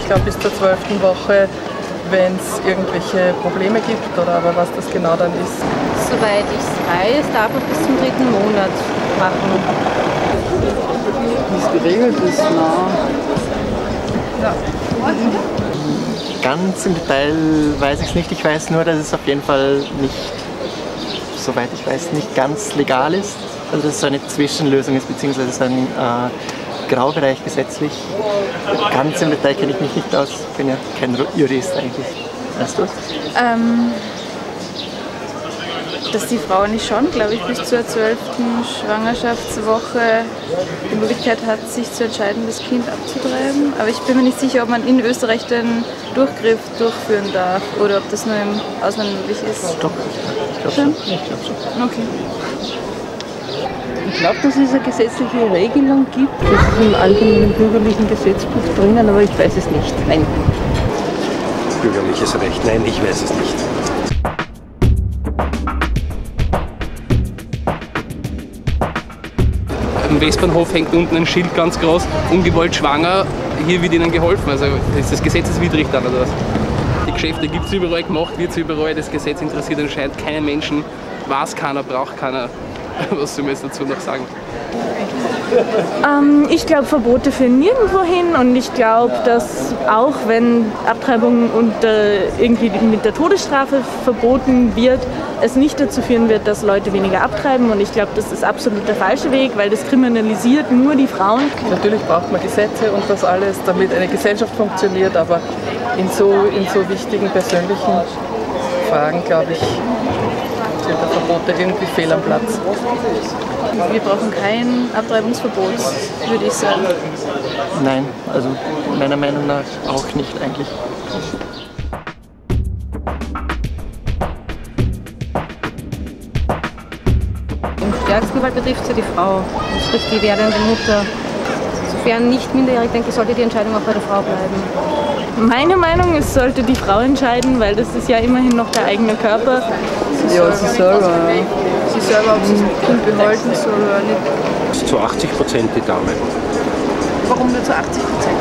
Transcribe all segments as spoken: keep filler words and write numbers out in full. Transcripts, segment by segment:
glaube bis zur zwölften Woche, wenn es irgendwelche Probleme gibt oder aber was das genau dann ist. Soweit ich es weiß, darf man bis zum dritten Monat machen. Wie es geregelt ist, na. Ja. Ganz im Detail weiß ich es nicht. Ich weiß nur, dass es auf jeden Fall nicht, soweit ich weiß, nicht ganz legal ist. Also dass es so eine Zwischenlösung ist, beziehungsweise so ein äh, Graubereich gesetzlich. Ganz im Detail kenne ich mich nicht aus. Ich bin ja kein Jurist eigentlich. Weißt du es? Ähm, dass die Frau nicht schon, glaube ich, bis zur zwölften Schwangerschaftswoche die Möglichkeit hat, sich zu entscheiden, das Kind abzutreiben. Aber ich bin mir nicht sicher, ob man in Österreich den Durchgriff durchführen darf oder ob das nur im Ausland möglich ist. Doch, ich glaube schon. Ich glaube schon. Okay. Ich glaube, dass es eine gesetzliche Regelung gibt. Das ist im allgemeinen bürgerlichen Gesetzbuch drinnen, aber ich weiß es nicht. Nein. Bürgerliches Recht? Nein, ich weiß es nicht. Am Westbahnhof hängt unten ein Schild ganz groß, ungewollt schwanger, hier wird ihnen geholfen. Also ist das gesetzeswidrig dann oder was? Die Geschäfte gibt es überall, gemacht wird es überall, das Gesetz interessiert anscheinend keinen Menschen, weiß keiner, braucht keiner. Was soll man jetzt dazu noch sagen? Ähm, ich glaube, Verbote führen nirgendwo hin und ich glaube, dass auch wenn Abtreibung unter, irgendwie mit der Todesstrafe verboten wird, es nicht dazu führen wird, dass Leute weniger abtreiben und ich glaube, das ist absolut der falsche Weg, weil das kriminalisiert nur die Frauen. Natürlich braucht man Gesetze und das alles, damit eine Gesellschaft funktioniert, aber in so, in so wichtigen persönlichen Fragen, glaube ich, sind da Verbote irgendwie fehl am Platz. Wir brauchen kein Abtreibungsverbot, würde ich sagen. Nein, also meiner Meinung nach auch nicht eigentlich. Im stärksten Fall betrifft es ja die Frau, sprich die werdende Mutter. Sofern nicht minderjährig, denke ich, sollte die Entscheidung auch bei der Frau bleiben. Meine Meinung ist, sollte die Frau entscheiden, weil das ist ja immerhin noch der eigene Körper. Sie ja, sie selber. Sie selber, ob sie das Kind behalten soll oder nicht. Zu achtzig Prozent die Dame. Warum nur zu achtzig Prozent?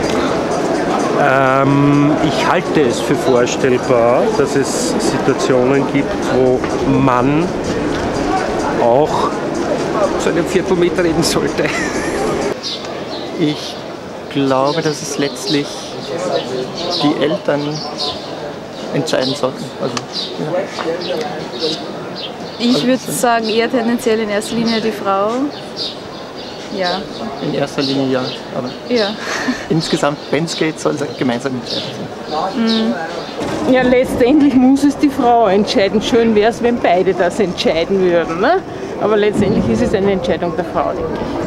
Ähm, ich halte es für vorstellbar, dass es Situationen gibt, wo man auch zu einem Viertelmeter reden sollte. Ich glaube, dass es letztlich die Eltern entscheiden sollten. Also, ja. Ich würde sagen, eher tendenziell in erster Linie die Frau. Ja. In erster Linie ja, aber Ja. insgesamt, wenn es geht, soll es gemeinsam entscheiden sein. Mhm. Ja, letztendlich muss es die Frau entscheiden. Schön wäre es, wenn beide das entscheiden würden. Ne? Aber letztendlich ist es eine Entscheidung der Frau, denke ich.